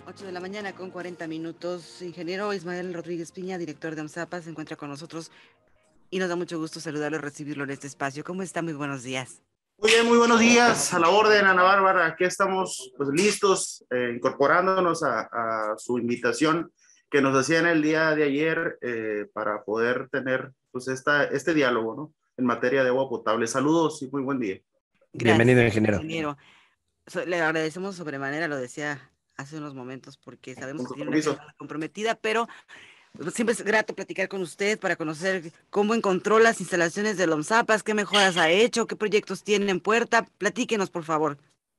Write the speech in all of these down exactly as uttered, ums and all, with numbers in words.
ocho de la mañana con cuarenta minutos. Ingeniero Ismael Rodríguez Piña, director de OMSAPA, se encuentra con nosotros y nos da mucho gusto saludarlo y recibirlo en este espacio. ¿Cómo está? Muy buenos días. Muy bien, muy buenos días. A la orden, Ana Bárbara. Aquí estamos pues listos, eh, incorporándonos a, a su invitación que nos hacían el día de ayer eh, para poder tener pues esta, este diálogo, ¿no? En materia de agua potable. Saludos y muy buen día. Gracias, Bienvenido, ingeniero. ingeniero. So- le agradecemos sobremanera, lo decía hace unos momentos, porque sabemos Con que tiene una compromiso. agenda muy comprometida, pero pues, siempre es grato platicar con usted para conocer cómo encontró las instalaciones de OMSAPAS, qué mejoras ha hecho, qué proyectos tiene en puerta. Platíquenos, por favor.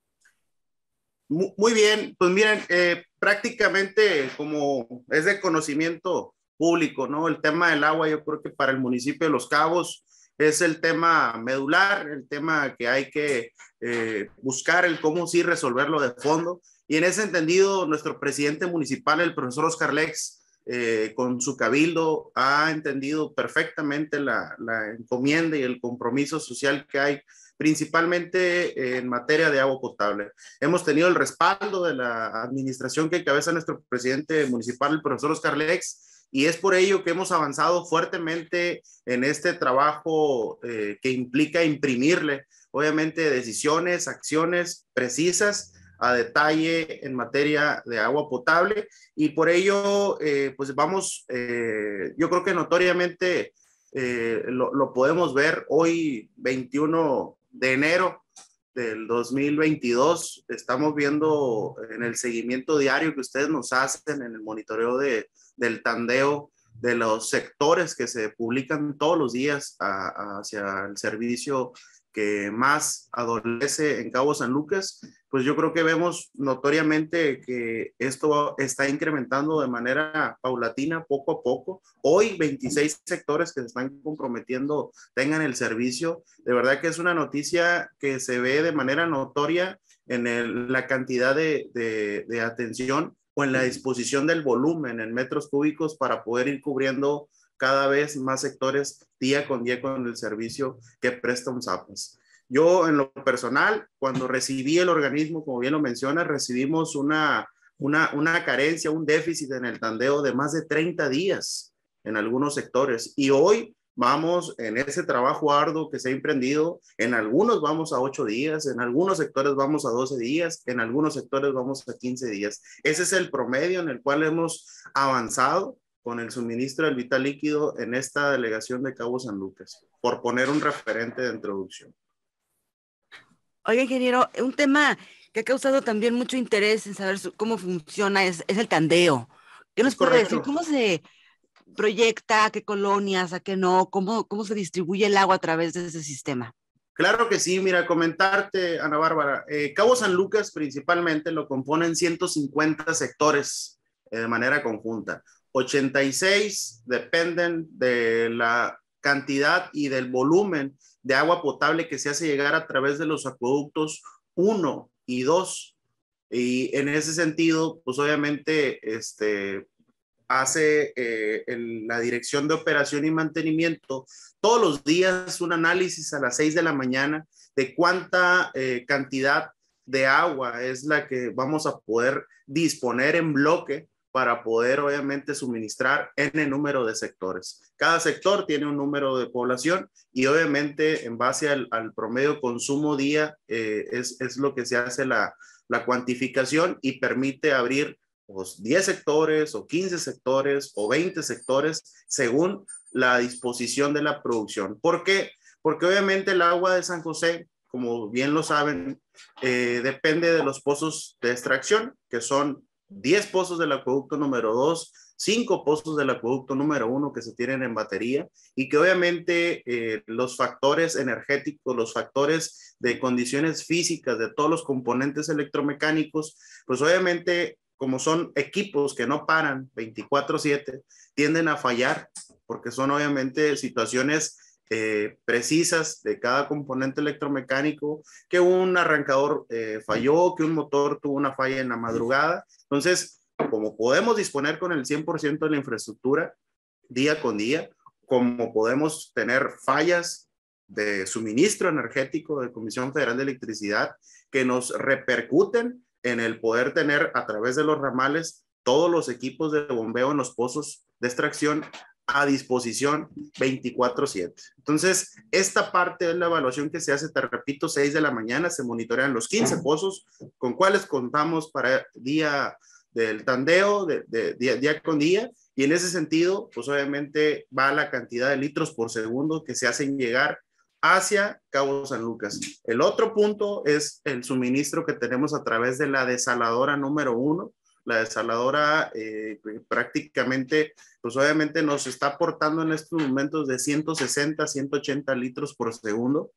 Muy bien, pues miren, eh, prácticamente como es de conocimiento público, ¿no? El tema del agua, yo creo que para el municipio de Los Cabos es el tema medular, el tema que hay que eh, buscar el cómo sí resolverlo de fondo. Y en ese entendido, nuestro presidente municipal, el profesor Oscar Lex, eh, con su cabildo, ha entendido perfectamente la, la encomienda y el compromiso social que hay principalmente en materia de agua potable. Hemos tenido el respaldo de la administración que encabeza nuestro presidente municipal, el profesor Oscar Lex, y es por ello que hemos avanzado fuertemente en este trabajo eh, que implica imprimirle, obviamente, decisiones, acciones precisas a detalle en materia de agua potable, y por ello, eh, pues vamos, eh, yo creo que notoriamente eh, lo, lo podemos ver hoy, veintiuno de enero del dos mil veintidós. Estamos viendo en el seguimiento diario que ustedes nos hacen, en el monitoreo de, del tandeo de los sectores que se publican todos los días a, a, hacia el servicio que más adolece en Cabo San Lucas, pues yo creo que vemos notoriamente que esto está incrementando de manera paulatina, poco a poco. Hoy veintiséis sectores que se están comprometiendo tengan el servicio. De verdad que es una noticia que se ve de manera notoria en el, la cantidad de, de, de atención o en la disposición del volumen en metros cúbicos para poder ir cubriendo cada vez más sectores día con día con el servicio que presta OMSAPAS. Yo, en lo personal, cuando recibí el organismo, como bien lo menciona, recibimos una, una, una carencia, un déficit en el tandeo de más de treinta días en algunos sectores. Y hoy vamos en ese trabajo arduo que se ha emprendido. En algunos vamos a ocho días, en algunos sectores vamos a doce días, en algunos sectores vamos a quince días. Ese es el promedio en el cual hemos avanzado con el suministro del vital líquido en esta delegación de Cabo San Lucas, por poner un referente de introducción. Oiga, ingeniero, un tema que ha causado también mucho interés en saber su, cómo funciona es, es el tandeo. ¿Qué nos Es puede decir? correcto. ¿Cómo se proyecta? ¿A qué colonias? ¿A qué no? ¿Cómo, cómo se distribuye el agua a través de ese sistema? Claro que sí, mira, comentarte, Ana Bárbara, eh, Cabo San Lucas principalmente lo componen ciento cincuenta sectores eh, de manera conjunta. ochenta y seis dependen de la cantidad y del volumen de agua potable que se hace llegar a través de los acueductos uno y dos. Y en ese sentido, pues obviamente, este, hace eh, el, la dirección de operación y mantenimiento todos los días un análisis a las seis de la mañana de cuánta eh, cantidad de agua es la que vamos a poder disponer en bloque para poder obviamente suministrar en el número de sectores. Cada sector tiene un número de población y obviamente en base al, al promedio consumo día eh, es, es lo que se hace la, la cuantificación y permite abrir pues, diez sectores o quince sectores o veinte sectores según la disposición de la producción. ¿Por qué? Porque obviamente el agua de San José, como bien lo saben, eh, depende de los pozos de extracción, que son diez pozos del acueducto número dos, cinco pozos del acueducto número uno que se tienen en batería y que obviamente eh, los factores energéticos, los factores de condiciones físicas de todos los componentes electromecánicos, pues obviamente como son equipos que no paran veinticuatro siete, tienden a fallar porque son obviamente situaciones eh, precisas de cada componente electromecánico, que un arrancador eh, falló, que un motor tuvo una falla en la madrugada. Entonces, como podemos disponer con el cien por ciento de la infraestructura día con día, como podemos tener fallas de suministro energético de Comisión Federal de Electricidad que nos repercuten en el poder tener a través de los ramales todos los equipos de bombeo en los pozos de extracción a disposición veinticuatro siete. Entonces, esta parte es la evaluación que se hace, te repito, seis de la mañana, se monitorean los quince pozos con cuales contamos para día del tandeo, de, de, de, día con día, y en ese sentido, pues obviamente va la cantidad de litros por segundo que se hacen llegar hacia Cabo San Lucas. El otro punto es el suministro que tenemos a través de la desaladora número uno. La desaladora eh, prácticamente, pues obviamente nos está aportando en estos momentos de ciento sesenta, ciento ochenta litros por segundo.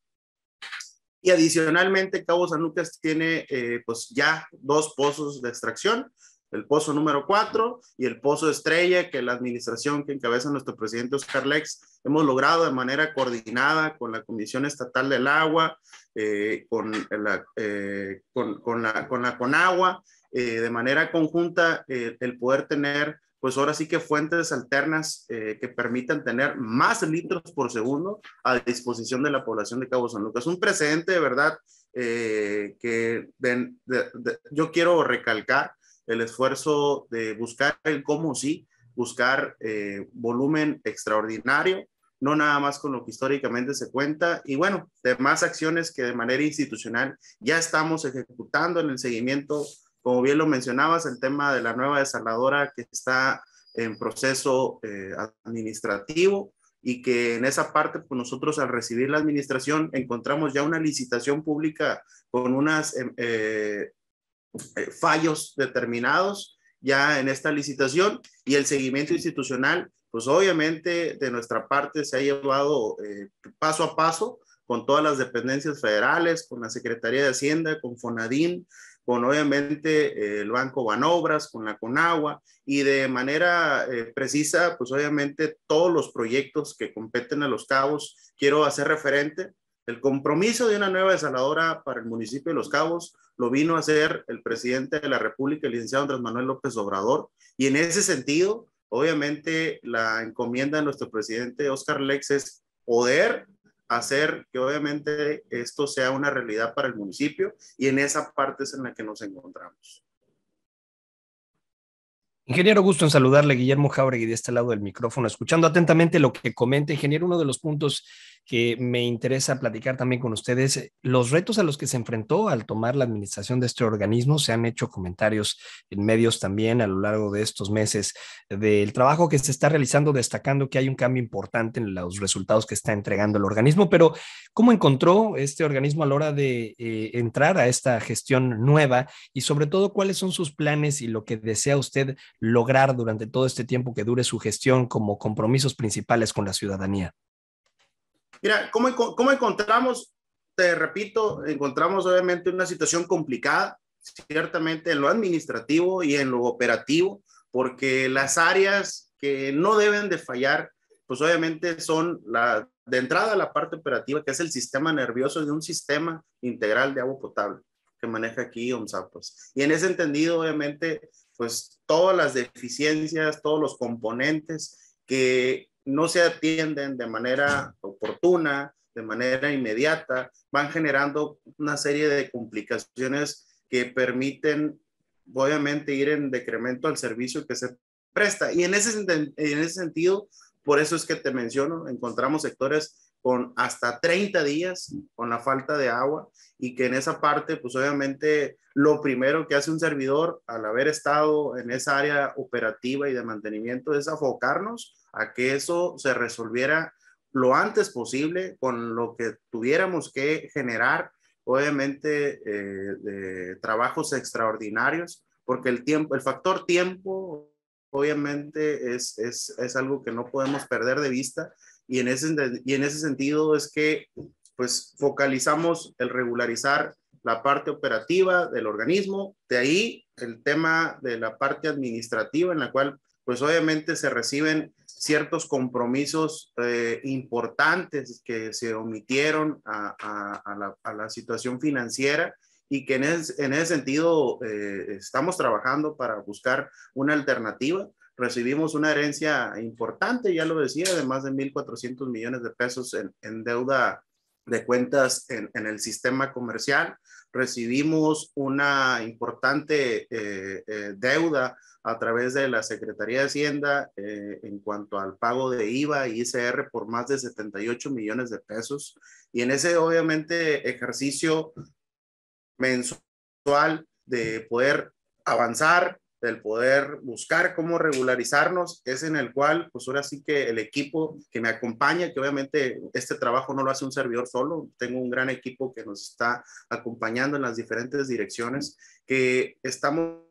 Y adicionalmente Cabo San Lucas tiene eh, pues ya dos pozos de extracción, el pozo número cuatro y el pozo estrella, que la administración que encabeza nuestro presidente Oscar Lex hemos logrado de manera coordinada con la Comisión Estatal del Agua, eh, con, la, eh, con, con, la, con la Conagua, eh, de manera conjunta, eh, el poder tener, pues ahora sí que fuentes alternas eh, que permitan tener más litros por segundo a disposición de la población de Cabo San Lucas. Un precedente de verdad eh, que de, de, de, yo quiero recalcar el esfuerzo de buscar el cómo sí, buscar eh, volumen extraordinario, no nada más con lo que históricamente se cuenta, y bueno, demás acciones que de manera institucional ya estamos ejecutando en el seguimiento, como bien lo mencionabas, el tema de la nueva desaladora que está en proceso eh, administrativo, y que en esa parte, pues nosotros al recibir la administración encontramos ya una licitación pública con unas eh, eh, fallos determinados ya en esta licitación, y el seguimiento institucional, pues obviamente de nuestra parte se ha llevado eh, paso a paso con todas las dependencias federales, con la Secretaría de Hacienda, con Fonadín, con obviamente eh, el Banco Banobras, con la Conagua, y de manera eh, precisa, pues obviamente todos los proyectos que competen a Los Cabos. Quiero hacer referente, el compromiso de una nueva desaladora para el municipio de Los Cabos lo vino a hacer el presidente de la República, el licenciado Andrés Manuel López Obrador, y en ese sentido, obviamente la encomienda de nuestro presidente Oscar Lex es poder hacer que obviamente esto sea una realidad para el municipio, y en esa parte es en la que nos encontramos. Ingeniero, gusto en saludarle, Guillermo Jáuregui de este lado del micrófono, escuchando atentamente lo que comenta. Ingeniero, uno de los puntos que me interesa platicar también con ustedes, los retos a los que se enfrentó al tomar la administración de este organismo. Se han hecho comentarios en medios también a lo largo de estos meses del trabajo que se está realizando, destacando que hay un cambio importante en los resultados que está entregando el organismo, pero ¿cómo encontró este organismo a la hora de eh, entrar a esta gestión nueva? Y sobre todo, ¿cuáles son sus planes y lo que desea usted lograr durante todo este tiempo que dure su gestión como compromisos principales con la ciudadanía? Mira, ¿cómo, cómo encontramos? Te repito, encontramos obviamente una situación complicada, ciertamente en lo administrativo y en lo operativo, porque las áreas que no deben de fallar, pues obviamente son la, de entrada la parte operativa, que es el sistema nervioso de un sistema integral de agua potable que maneja aquí OMSAPAS. Y en ese entendido, obviamente, pues todas las deficiencias, todos los componentes que no se atienden de manera oportuna, de manera inmediata, van generando una serie de complicaciones que permiten, obviamente, ir en decremento al servicio que se presta. Y en ese, en ese sentido, por eso es que te menciono, encontramos sectores con hasta treinta días con la falta de agua, y que en esa parte, pues obviamente, lo primero que hace un servidor al haber estado en esa área operativa y de mantenimiento es afocarnos a que eso se resolviera lo antes posible con lo que tuviéramos que generar, obviamente, eh, de trabajos extraordinarios, porque el tiempo, el factor tiempo, obviamente, es, es, es algo que no podemos perder de vista, y en ese, y en ese sentido es que, pues, focalizamos el regularizar la parte operativa del organismo, de ahí el tema de la parte administrativa, en la cual, pues obviamente se reciben ciertos compromisos eh, importantes que se omitieron a, a, a, la, a la situación financiera, y que en ese, en ese sentido eh, estamos trabajando para buscar una alternativa. Recibimos una herencia importante, ya lo decía, de más de mil cuatrocientos millones de pesos en, en deuda de cuentas en, en el sistema comercial, recibimos una importante eh, eh, deuda a través de la Secretaría de Hacienda eh, en cuanto al pago de I V A y I C R por más de setenta y ocho millones de pesos. Y en ese, obviamente, ejercicio mensual de poder avanzar, del poder buscar cómo regularizarnos, es en el cual, pues ahora sí que el equipo que me acompaña, que obviamente este trabajo no lo hace un servidor solo, tengo un gran equipo que nos está acompañando en las diferentes direcciones, que estamos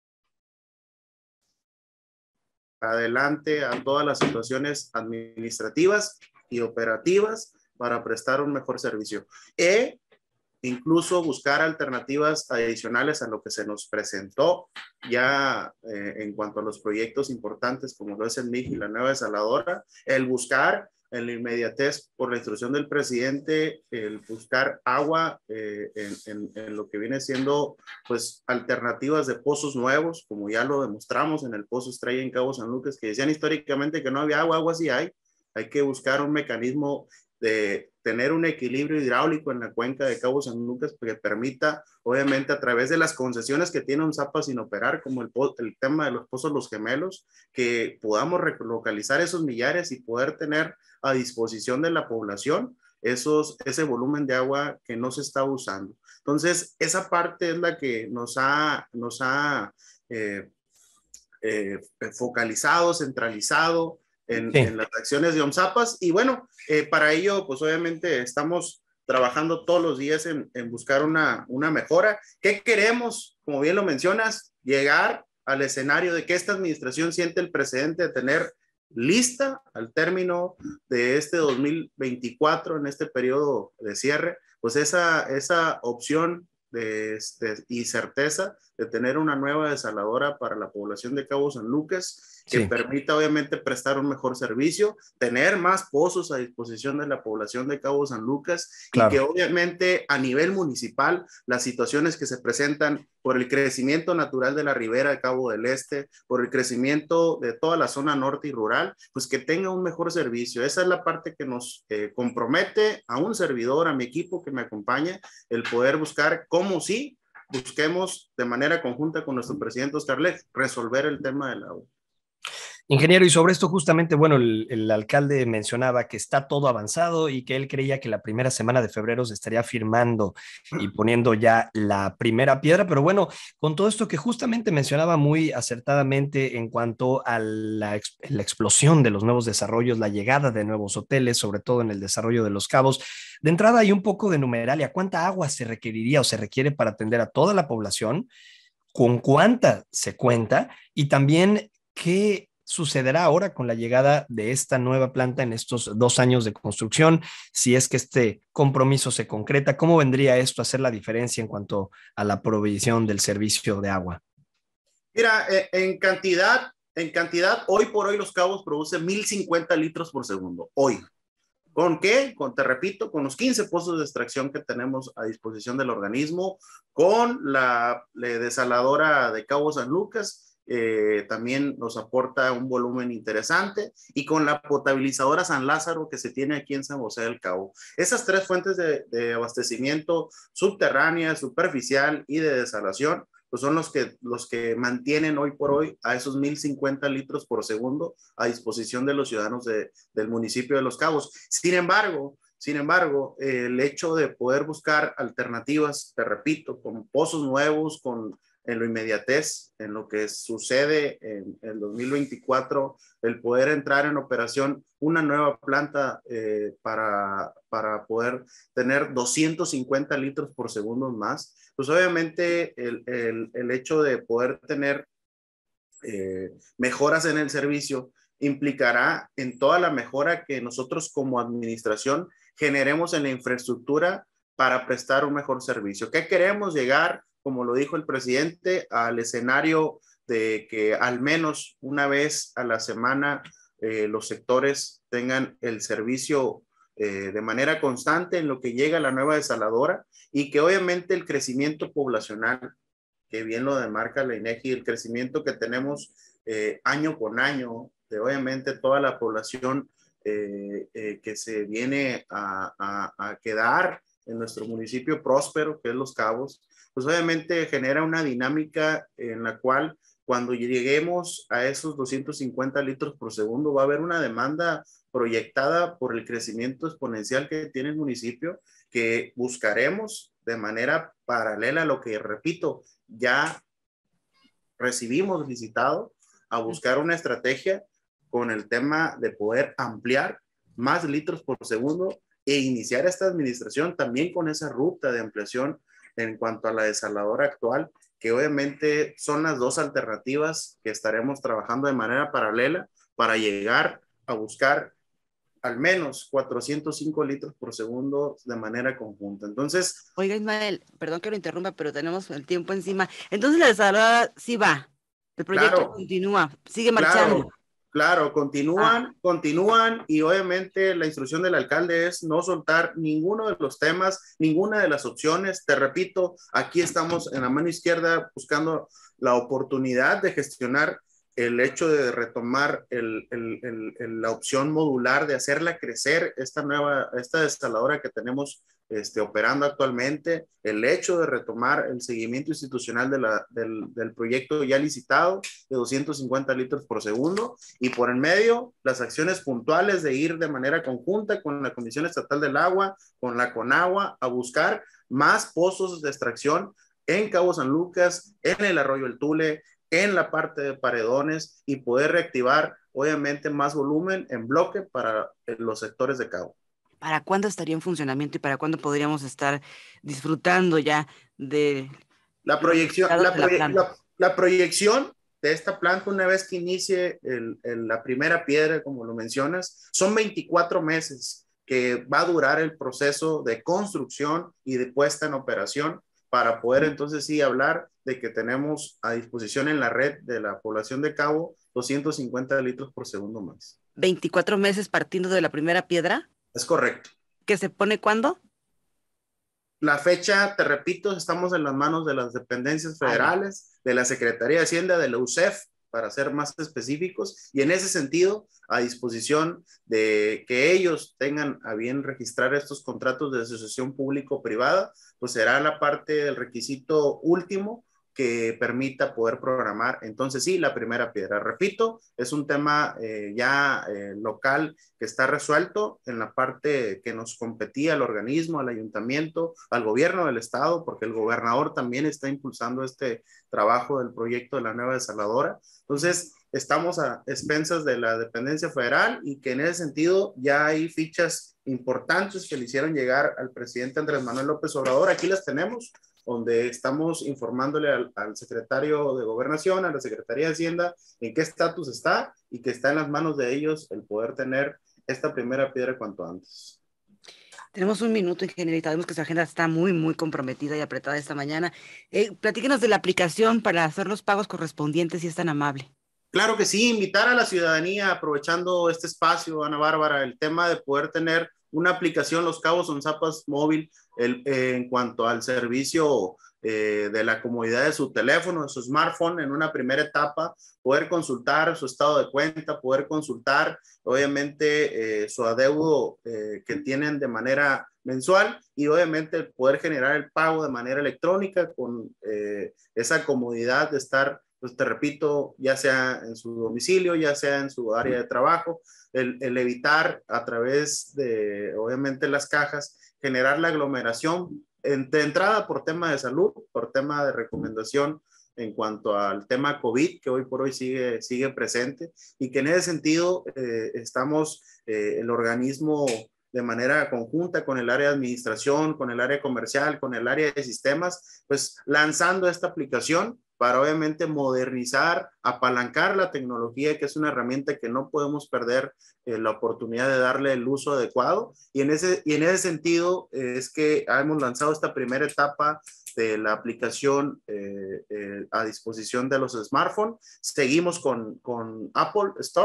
adelante a todas las situaciones administrativas y operativas para prestar un mejor servicio. E incluso buscar alternativas adicionales a lo que se nos presentó ya eh, en cuanto a los proyectos importantes como lo es el M I G y la nueva desaladora, el buscar en la inmediatez por la instrucción del presidente, el buscar agua eh, en, en, en lo que viene siendo pues alternativas de pozos nuevos, como ya lo demostramos en el pozo Estrella en Cabo San Lucas, que decían históricamente que no había agua, agua sí hay, hay que buscar un mecanismo de tener un equilibrio hidráulico en la cuenca de Cabo San Lucas que permita, obviamente, a través de las concesiones que tiene ONSAPA sin operar, como el, el tema de los pozos Los Gemelos, que podamos relocalizar esos millares y poder tener a disposición de la población esos, ese volumen de agua que no se está usando. Entonces, esa parte es la que nos ha, nos ha eh, eh, focalizado, centralizado, En, sí. en las acciones de ONSAPAS y bueno, eh, para ello pues obviamente estamos trabajando todos los días en, en buscar una, una mejora. ¿Qué queremos? Como bien lo mencionas, llegar al escenario de que esta administración siente el precedente de tener lista al término de este dos mil veinticuatro, en este periodo de cierre, pues esa, esa opción de, de, y certeza de tener una nueva desaladora para la población de Cabo San Lucas que sí. permita obviamente prestar un mejor servicio, tener más pozos a disposición de la población de Cabo San Lucas claro. y que obviamente a nivel municipal las situaciones que se presentan por el crecimiento natural de la ribera de Cabo del Este, por el crecimiento de toda la zona norte y rural, pues que tenga un mejor servicio. Esa es la parte que nos eh, compromete a un servidor, a mi equipo que me acompaña, el poder buscar cómo sí busquemos de manera conjunta con nuestro presidente Oscar Leff resolver el tema del agua. Ingeniero, y sobre esto justamente, bueno, el, el alcalde mencionaba que está todo avanzado y que él creía que la primera semana de febrero se estaría firmando y poniendo ya la primera piedra, pero bueno, con todo esto que justamente mencionaba muy acertadamente en cuanto a la, la explosión de los nuevos desarrollos, la llegada de nuevos hoteles, sobre todo en el desarrollo de Los Cabos, de entrada hay un poco de numeralia, ¿cuánta agua se requeriría o se requiere para atender a toda la población? ¿Con cuánta se cuenta? Y también, ¿qué sucederá ahora con la llegada de esta nueva planta en estos dos años de construcción? Si es que este compromiso se concreta, ¿cómo vendría esto a hacer la diferencia en cuanto a la provisión del servicio de agua? Mira, en cantidad, en cantidad, hoy por hoy Los Cabos produce mil cincuenta litros por segundo, hoy. ¿Con qué? Con, te repito, con los quince pozos de extracción que tenemos a disposición del organismo, con la, la desaladora de Cabo San Lucas, Eh, también nos aporta un volumen interesante, y con la potabilizadora San Lázaro que se tiene aquí en San José del Cabo. Esas tres fuentes de, de abastecimiento subterránea, superficial y de desalación, pues son los que, los que mantienen hoy por hoy a esos mil cincuenta litros por segundo a disposición de los ciudadanos de, del municipio de Los Cabos. Sin embargo, Sin embargo, eh, el hecho de poder buscar alternativas, te repito, con pozos nuevos, con en lo inmediatez, en lo que sucede en el dos mil veinticuatro, el poder entrar en operación una nueva planta eh, para, para poder tener doscientos cincuenta litros por segundo más, pues obviamente el, el, el hecho de poder tener eh, mejoras en el servicio implicará en toda la mejora que nosotros como administración generemos en la infraestructura para prestar un mejor servicio. ¿Qué queremos? Llegar, como lo dijo el presidente, al escenario de que al menos una vez a la semana eh, los sectores tengan el servicio eh, de manera constante en lo que llega la nueva desaladora, y que obviamente el crecimiento poblacional, que bien lo demarca la INEGI, el crecimiento que tenemos eh, año con año, de obviamente toda la población eh, eh, que se viene a, a, a quedar en nuestro municipio próspero, que es Los Cabos, pues obviamente genera una dinámica en la cual cuando lleguemos a esos doscientos cincuenta litros por segundo va a haber una demanda proyectada por el crecimiento exponencial que tiene el municipio, que buscaremos de manera paralela a lo que, repito, ya recibimos licitado, a buscar una estrategia con el tema de poder ampliar más litros por segundo e iniciar esta administración también con esa ruta de ampliación en cuanto a la desaladora actual, que obviamente son las dos alternativas que estaremos trabajando de manera paralela para llegar a buscar al menos cuatrocientos cinco litros por segundo de manera conjunta. Entonces... Oiga, Ismael, perdón que lo interrumpa, pero tenemos el tiempo encima. Entonces la desaladora sí va, el proyecto claro, continúa, sigue marchando. Claro, claro continúan, ah. continúan y obviamente la instrucción del alcalde es no soltar ninguno de los temas, ninguna de las opciones. Te repito, aquí estamos en la mano izquierda buscando la oportunidad de gestionar el hecho de retomar el, el, el, el, la opción modular, de hacerla crecer, esta nueva, esta desaladora que tenemos este, operando actualmente, el hecho de retomar el seguimiento institucional de la, del, del proyecto ya licitado de doscientos cincuenta litros por segundo, y por en medio las acciones puntuales de ir de manera conjunta con la Comisión Estatal del Agua, con la Conagua, a buscar más pozos de extracción en Cabo San Lucas, en el Arroyo El Tule, en la parte de Paredones, y poder reactivar obviamente más volumen en bloque para los sectores de Cabo. ¿Para cuándo estaría en funcionamiento y para cuándo podríamos estar disfrutando ya de la proyección, la, proye la, la, la proyección de esta planta una vez que inicie el, el, la primera piedra, como lo mencionas, son veinticuatro meses que va a durar el proceso de construcción y de puesta en operación, para poder entonces sí hablar de que tenemos a disposición en la red de la población de Cabo doscientos cincuenta litros por segundo más. ¿veinticuatro meses partiendo de la primera piedra? Es correcto. ¿Que se pone cuándo? La fecha, te repito, estamos en las manos de las dependencias federales, Ay. de la Secretaría de Hacienda, de la U C E F, para ser más específicos, y en ese sentido, a disposición de que ellos tengan a bien registrar estos contratos de asociación público-privada, pues será la parte del requisito último que permita poder programar. Entonces sí, la primera piedra, repito, es un tema eh, ya eh, local que está resuelto en la parte que nos competía al organismo, al ayuntamiento, al gobierno del estado, porque el gobernador también está impulsando este trabajo del proyecto de la nueva desaladora. Entonces estamos a expensas de la dependencia federal, y que en ese sentido ya hay fichas importantes que le hicieron llegar al presidente Andrés Manuel López Obrador. Aquí las tenemos, donde estamos informándole al, al secretario de Gobernación, a la Secretaría de Hacienda, en qué estatus está, y que está en las manos de ellos el poder tener esta primera piedra cuanto antes. Tenemos un minuto, ingeniero, y sabemos que su agenda está muy, muy comprometida y apretada esta mañana. Eh, platíquenos de la aplicación para hacer los pagos correspondientes, si es tan amable. Claro que sí, invitar a la ciudadanía, aprovechando este espacio, Ana Bárbara, el tema de poder tener una aplicación Los Cabos Onzapas móvil el, eh, en cuanto al servicio eh, de la comodidad de su teléfono, de su smartphone, en una primera etapa, poder consultar su estado de cuenta, poder consultar obviamente eh, su adeudo eh, que tienen de manera mensual, y obviamente poder generar el pago de manera electrónica con eh, esa comodidad de estar, pues te repito, ya sea en su domicilio, ya sea en su área de trabajo, el, el evitar a través de obviamente las cajas generar la aglomeración en, de entrada por tema de salud, por tema de recomendación en cuanto al tema COVID, que hoy por hoy sigue, sigue presente, y que en ese sentido eh, estamos eh, el organismo de manera conjunta con el área de administración, con el área comercial, con el área de sistemas, pues lanzando esta aplicación para obviamente modernizar, apalancar la tecnología, que es una herramienta que no podemos perder eh, la oportunidad de darle el uso adecuado. Y en ese, y en ese sentido eh, es que hemos lanzado esta primera etapa de la aplicación eh, eh, a disposición de los smartphones. Seguimos con, con Apple Store,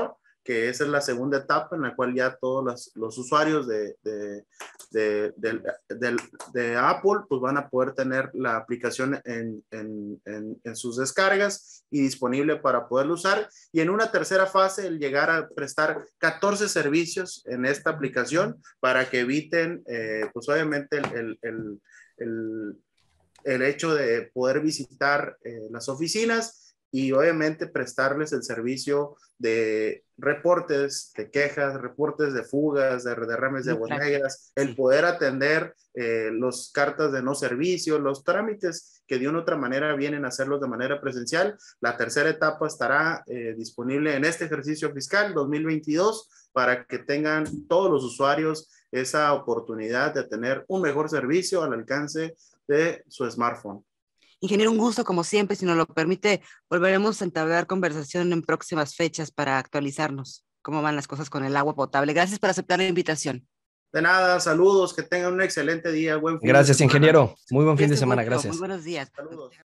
que esa es la segunda etapa en la cual ya todos los, los usuarios de, de, de, de, de, de Apple pues van a poder tener la aplicación en, en, en, en sus descargas y disponible para poderlo usar. Y en una tercera fase, el llegar a prestar catorce servicios en esta aplicación para que eviten, eh, pues obviamente, el, el, el, el, el hecho de poder visitar eh, las oficinas y obviamente prestarles el servicio de reportes de quejas, reportes de fugas, de derrames de aguas negras, el poder atender eh, las cartas de no servicio, los trámites que de una u otra manera vienen a hacerlos de manera presencial. La tercera etapa estará eh, disponible en este ejercicio fiscal dos mil veintidós para que tengan todos los usuarios esa oportunidad de tener un mejor servicio al alcance de su smartphone. Ingeniero, un gusto como siempre. Si nos lo permite, volveremos a entablar conversación en próximas fechas para actualizarnos cómo van las cosas con el agua potable. Gracias por aceptar la invitación. De nada, saludos, que tengan un excelente día. Buen fin Gracias, de semana. ingeniero. Muy buen fin de Este semana, gusto, gracias. muy buenos días. Saludos.